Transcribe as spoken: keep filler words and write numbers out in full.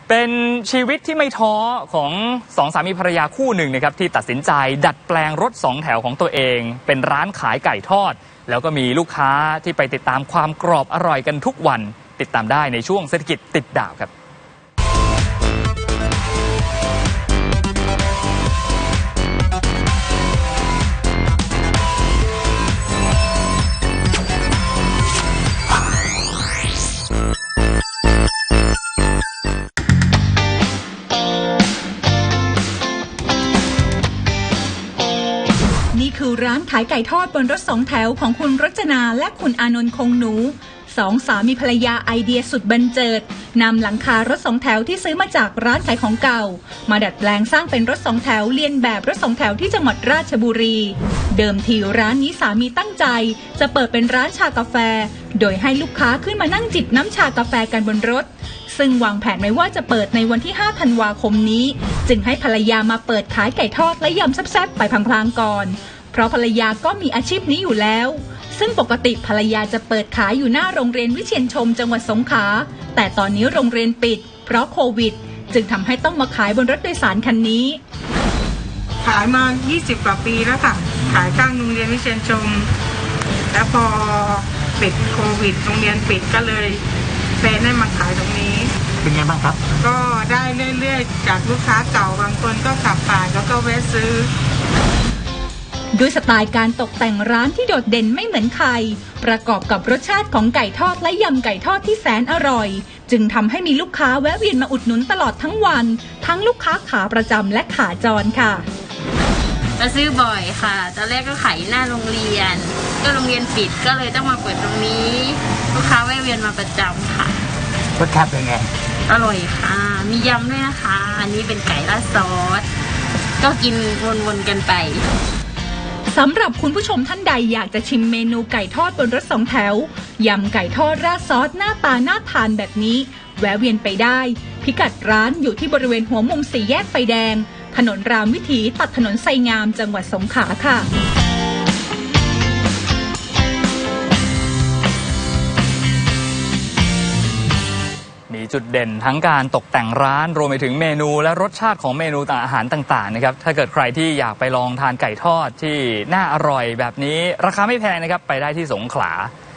เป็นชีวิตที่ไม่ท้อของสองสามีภรรยาคู่หนึ่งนะครับที่ตัดสินใจดัดแปลงรถสองแถวของตัวเองเป็นร้านขายไก่ทอดแล้วก็มีลูกค้าที่ไปติดตามความกรอบอร่อยกันทุกวันติดตามได้ในช่วงเศรษฐกิจติดดาวครับนี่คือร้านขายไก่ทอดบนรถสองแถวของคุณรจนาและคุณอานนท์คงหนูสองสามีภรรยาไอเดียสุดบันเจิดนำหลังคารถสองแถวที่ซื้อมาจากร้านขายของเก่ามาดัดแปลงสร้างเป็นรถสองแถวเลียนแบบรถสองแถวที่จังหวัดราชบุรีเดิมทีร้านนี้สามีตั้งใจจะเปิดเป็นร้านชากาแฟโดยให้ลูกค้าขึ้นมานั่งจิบน้ำชากาแฟกันบนรถซึ่งวางแผนไว้ว่าจะเปิดในวันที่ห้าธันวาคมนี้จึงให้ภรรยามาเปิดขายไก่ทอดและยำแซ่บๆไปพลางๆก่อนเพราะภรรยาก็มีอาชีพนี้อยู่แล้วซึ่งปกติภรรยาจะเปิดขายอยู่หน้าโรงเรียนวิเชียรชมจังหวัดสงขลาแต่ตอนนี้โรงเรียนปิดเพราะโควิดจึงทำให้ต้องมาขายบนรถโดยสารคันนี้ขายมายี่สิบกว่าปีแล้วค่ะขายข้างโรงเรียนวิเชียรชมแล้วพอปิดโควิดโรงเรียนปิดก็เลยแฟนให้มาขายตรงนี้เป็นไงบ้างครับก็ได้เรื่อยๆจากลูกค้าเก่าบางคนก็ขับผ่านแล้วก็แวะซื้อด้วยสไตล์การตกแต่งร้านที่โดดเด่นไม่เหมือนใครประกอบกับรสชาติของไก่ทอดและยำไก่ทอดที่แสนอร่อยจึงทำให้มีลูกค้าแวะเวียนมาอุดหนุนตลอดทั้งวันทั้งลูกค้าขาประจำและขาจรค่ะมาซื้อบ่อยค่ะตอนแรกก็ขายหน้าโรงเรียนก็โรงเรียนปิดก็เลยต้องมาเปิดตรงนี้ลูกค้าแวะเวียนมาประจำค่ะรสชาติเป็นไงอร่อยค่ะมียำด้วยนะคะอันนี้เป็นไก่ราดซอสก็กินวนๆกันไปสำหรับคุณผู้ชมท่านใดอยากจะชิมเมนูไก่ทอดบนรถสองแถวยำไก่ทอดราดซอสหน้าตาน่าทานแบบนี้แวะเวียนไปได้พิกัดร้านอยู่ที่บริเวณหัวมุมสี่แยกไฟแดงถนนรามวิถีตัดถนนไซงามจังหวัดสงขลาค่ะมีจุดเด่นทั้งการตกแต่งร้านรวมไปถึงเมนูและรสชาติของเมนูต่างอาหารต่างๆนะครับถ้าเกิดใครที่อยากไปลองทานไก่ทอดที่น่าอร่อยแบบนี้ราคาไม่แพงนะครับไปได้ที่สงขลา